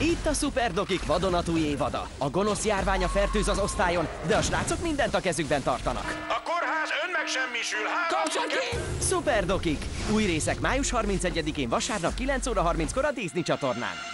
Itt a Szuperdokik vadonatúj évada. A gonosz járványa fertőz az osztályon, de a srácok mindent a kezükben tartanak. A kórház önmegsemmisül! Kapcsolj ki! Szuperdokik! Új részek május 31-én vasárnap 9 óra 30-kor a Disney csatornán.